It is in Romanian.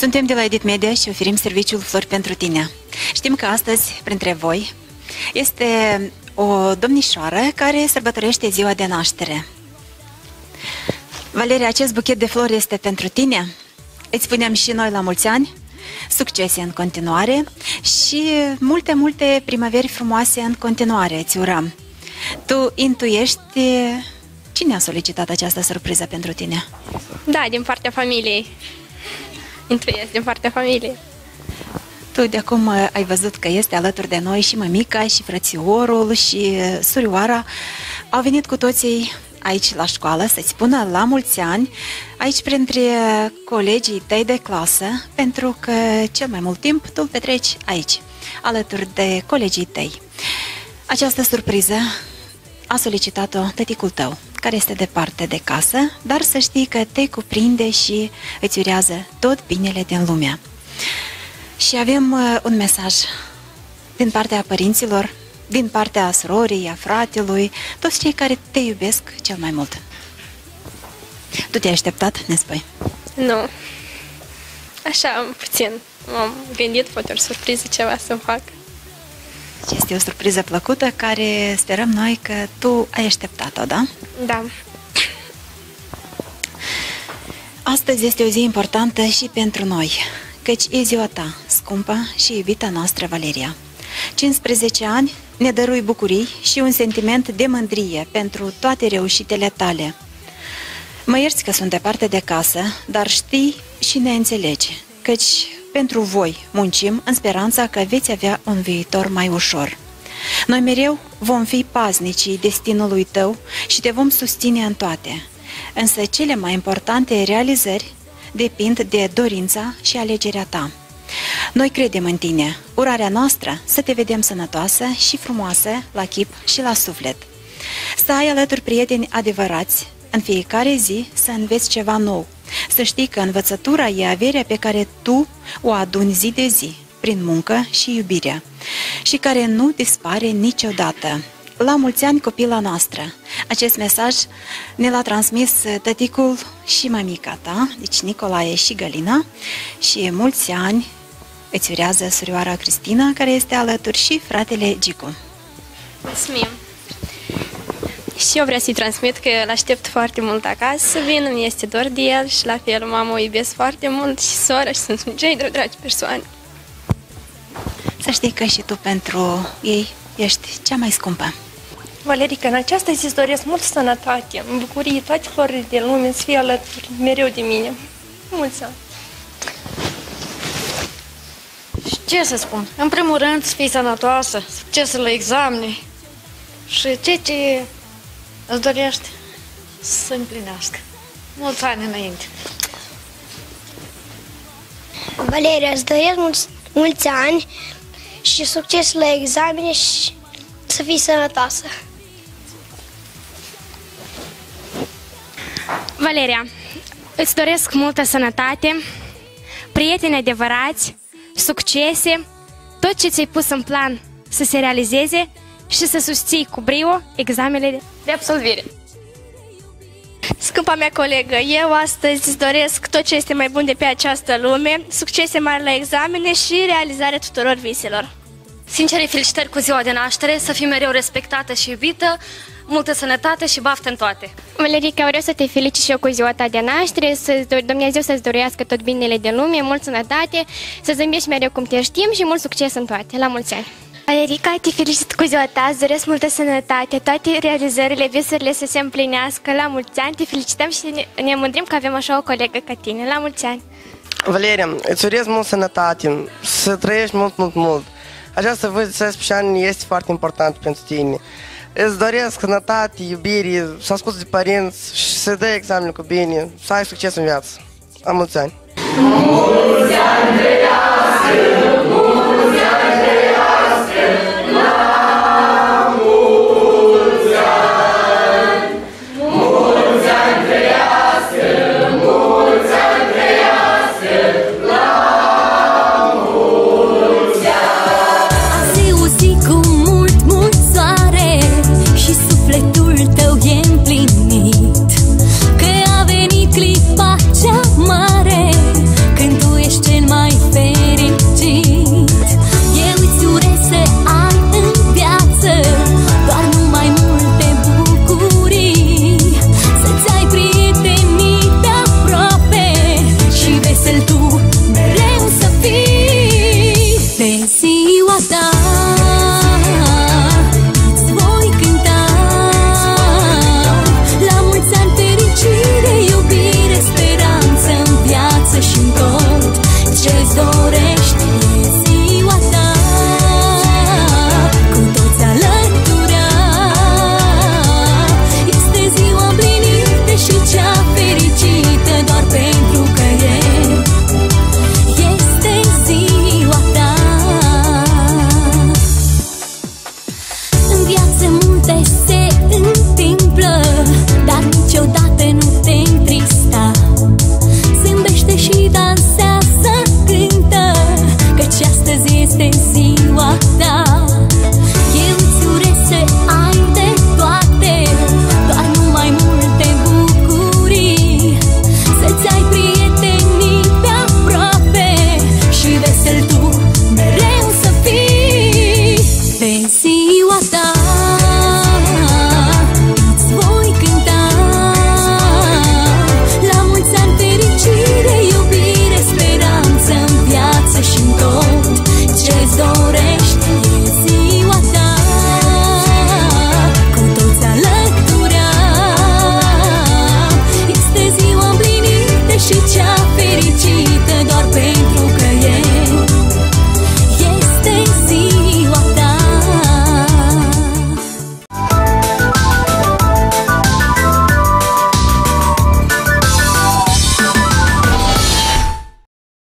Suntem de la Edit Media și oferim serviciul Flori pentru tine. Știm că astăzi, printre voi, este o domnișoară care sărbătorește ziua de naștere. Valeria, acest buchet de flori este pentru tine. Îți spunem și noi la mulți ani, succese în continuare și multe primăveri frumoase în continuare îți urăm. Tu intuiești cine a solicitat această surpriză pentru tine? Da, din partea familiei. Intuiesc din partea familiei. Tu de acum ai văzut că este alături de noi și mămica, și frățiorul, și surioara. Au venit cu toții aici la școală să-ți spună la mulți ani, aici printre colegii tăi de clasă, pentru că cel mai mult timp tu îl petreci aici, alături de colegii tăi. Această surpriză a solicitat-o tăticul tău, care este departe de casă, dar să știi că te cuprinde și îți urează tot binele din lume. Și avem un mesaj din partea părinților, din partea surorii, a fratelui, toți cei care te iubesc cel mai mult. Tu te-ai așteptat, ne spui? Nu. Așa, puțin. M-am gândit, poate o surpriză ceva să-mi fac. Este o surpriză plăcută care sperăm noi că tu ai așteptat-o, da? Da. Astăzi este o zi importantă și pentru noi, căci e ziua ta, scumpă și iubita noastră Valeria. 15 ani ne dărui bucurii și un sentiment de mândrie pentru toate reușitele tale. Mă ierți că sunt departe de casă, dar știi și ne înțelegi, căci pentru voi muncim în speranța că veți avea un viitor mai ușor. Noi mereu vom fi paznicii destinului tău și te vom susține în toate. Însă cele mai importante realizări depind de dorința și alegerea ta. Noi credem în tine. Urarea noastră să te vedem sănătoasă și frumoasă la chip și la suflet. Să ai alături prieteni adevărați, în fiecare zi să înveți ceva nou. Să știi că învățătura e averea pe care tu o aduni zi de zi, prin muncă și iubire, și care nu dispare niciodată. La mulți ani, copila noastră! Acest mesaj ne l-a transmis tăticul și mămica ta, deci Nicolae și Galina, și mulți ani îți urează surioara Cristina, care este alături, și fratele Gicu. Mulțumim! Și eu vreau să-i transmit că îl aștept foarte mult acasă să vină, mi este dor de el și la fel mama o iubesc foarte mult și sora și sunt cei dragi persoane. Să știi că și tu pentru ei ești cea mai scumpă. Valerica, în această zi îți doresc mult sănătate, în bucurie, toate florile din lume să fie alături mereu de mine. Mulți ani! Și ce să spun? În primul rând să fii sănătoasă, succesul la examene și ce îți dorești să împlinească. Mulți ani înainte. Valeria, îți doresc mulți ani și succes la examene și să fii sănătoasă. Valeria, îți doresc multă sănătate, prieteni adevărați, succese, tot ce ți-ai pus în plan să se realizeze și să susții cu brio examenele de absolvire. Scumpa mea colegă, eu astăzi îți doresc tot ce este mai bun de pe această lume, succese mari la examene și realizarea tuturor viselor. Sincere felicitări cu ziua de naștere, să fii mereu respectată și iubită, multă sănătate și baftă în toate. Valerica, vreau să te felicit și eu cu ziua ta de naștere, Dumnezeu să-ți dorească tot binele de lume, mult sănătate, să zâmbești mereu cum te știm și mult succes în toate. La mulți ani! Valerica, te felicit cu ziua ta, îți doresc multă sănătate, toate realizările, visurile să se împlinească. La mulți ani, te felicităm și ne mândrim că avem așa o colegă ca tine. La mulți ani! Valeria, îți urez mult sănătate, să trăiești mult. Această vârstă de 16 ani este foarte importantă pentru tine. Îți doresc sănătate, iubire, să asculți de părinți și să dai examenul cu bine, să ai succes în viață. La mulți ani! Mulți ani trăiască!